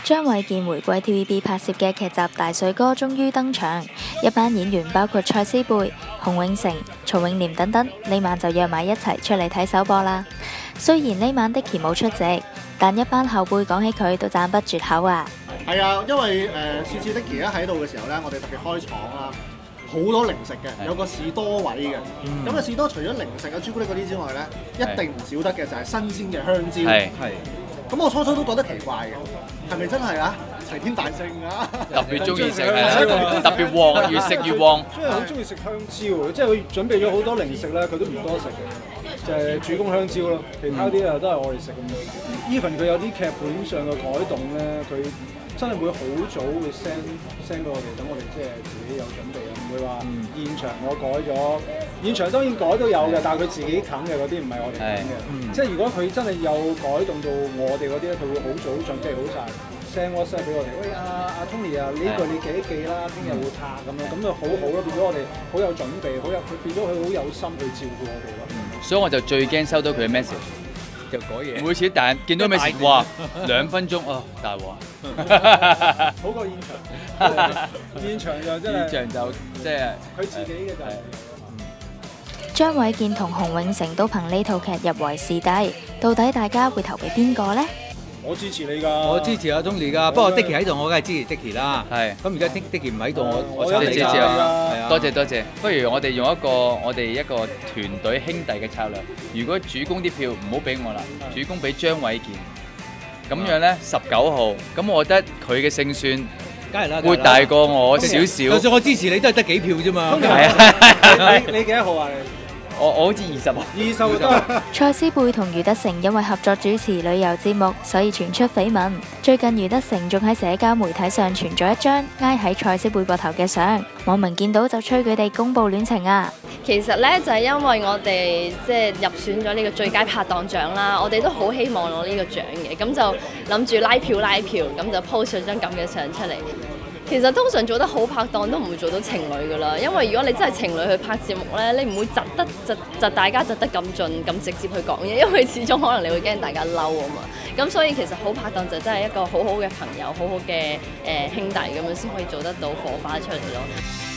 張衛健回歸 TVB 拍攝嘅劇集《大水哥》終於登場，一班演員包括蔡思貝、洪永城、曹永廉等等，呢晚就約埋一齊出嚟睇首播啦。雖然呢晚 Dicky 冇出席，但一班後輩講起佢都讚不絕口啊！ 係啊，因為次次 Dicky 一喺度嘅時候咧，我哋特別開廠啦，好多零食嘅，有個士多位嘅。咁啊士多除咗零食啊朱古力嗰啲之外咧，一定唔少得嘅就係新鮮嘅香蕉。係。咁我初初都覺得奇怪嘅，係咪真係啊？齊天大聖啊！ 特別中意食特別旺，越食越旺。 真係好中意食香蕉，即係佢準備咗好多零食咧，佢都唔多食嘅，就係主攻香蕉咯。其他啲啊都係我哋食咁樣。Even 佢有啲劇本上嘅改動咧，佢真係會好早會 send 俾我哋，等我哋即係自己有準備啊，唔會話現場我改咗。現場當然改都有嘅，但係佢自己啃嘅嗰啲唔係我哋啃嘅。即係如果佢真係有改動到我哋嗰啲咧，佢會好早準備好晒 send WhatsApp 俾我哋。喂阿 Tony 啊，呢句你記一記啦，聽日會拍咁樣，咁就好好咯，變咗我哋好有準備，佢變咗佢好有心去照顧我哋咯。 所以我就最驚收到佢嘅 message。又改嘢，每次但見到咩事，哇2分鐘啊，大鑊！ 好過現場，現場就真係， 現場就即係佢自己嘅就係。 張衛健同洪永城都憑呢套劇入圍視帝，到底大家會投俾邊個呢？ 我支持你㗎， 我支持阿 Tony 㗎。不過 Dicky 喺度，我梗係支持 Dicky 啦。 係。 咁而家 Dicky 唔喺度，我支持啊！ 多謝。不如我哋用我哋一個團隊兄弟嘅策略。如果主攻啲票唔好俾我啦，主攻俾張衛健。咁樣咧19號，咁我覺得佢嘅勝算梗係啦， 會大過我少少。 就算我支持你，都係得幾票啫嘛。 係啊。 你幾多號啊？ 我好似20號。 20號得。 蔡思貝同余德成因為合作主持旅遊節目，所以傳出緋聞。最近余德成仲喺社交媒體上傳咗一張挨喺蔡思貝膊頭嘅相，網民見到就催佢哋公佈戀情啊！ 其實咧就係因為我哋即係入選咗呢個最佳拍檔獎啦，我哋都好希望攞呢個獎嘅，咁就諗住拉票，咁就 post 咗張咁嘅相出嚟。其實通常做得好拍檔都唔會做到情侶噶啦，因為如果你真係情侶去拍節目咧，你唔會窒大家窒得咁盡咁直接去講嘢，因為始終可能你會驚大家嬲啊嘛。咁所以其實好拍檔就真係一個好好嘅朋友，好好嘅兄弟咁樣先可以做得到火花出嚟咯。